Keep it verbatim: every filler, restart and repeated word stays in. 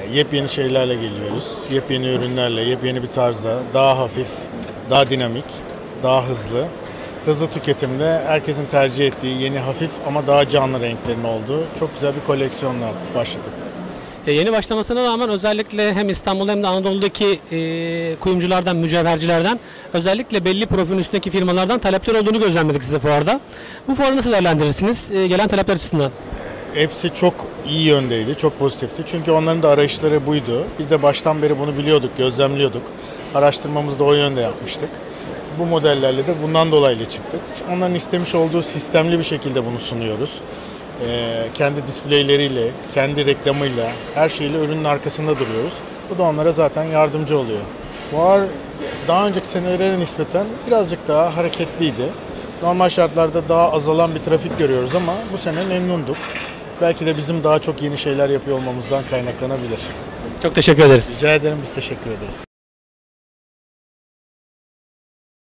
yepyeni şeylerle geliyoruz. Yepyeni ürünlerle, yepyeni bir tarzda, daha hafif, daha dinamik, daha hızlı. Hızlı tüketimde herkesin tercih ettiği yeni hafif ama daha canlı renklerin olduğu çok güzel bir koleksiyonla başladık. E, yeni başlamasına rağmen özellikle hem İstanbul hem de Anadolu'daki e, kuyumculardan, mücevhercilerden özellikle belli profilin üstündeki firmalardan talepler olduğunu gözlemledik size fuarda. Bu fuarı nasıl değerlendirirsiniz e, gelen talepler açısından? Hepsi çok iyi yöndeydi, çok pozitifti. Çünkü onların da arayışları buydu. Biz de baştan beri bunu biliyorduk, gözlemliyorduk. Araştırmamızı da o yönde yapmıştık. Bu modellerle de bundan dolayı çıktık. Onların istemiş olduğu sistemli bir şekilde bunu sunuyoruz. Ee, kendi displayleriyle, kendi reklamıyla, her şeyle ürünün arkasında duruyoruz. Bu da onlara zaten yardımcı oluyor. Fuar daha önceki senelere nispeten birazcık daha hareketliydi. Normal şartlarda daha azalan bir trafik görüyoruz ama bu sene memnunduk. Belki de bizim daha çok yeni şeyler yapıyor olmamızdan kaynaklanabilir. Çok teşekkür ederiz. Rica ederim, biz teşekkür ederiz.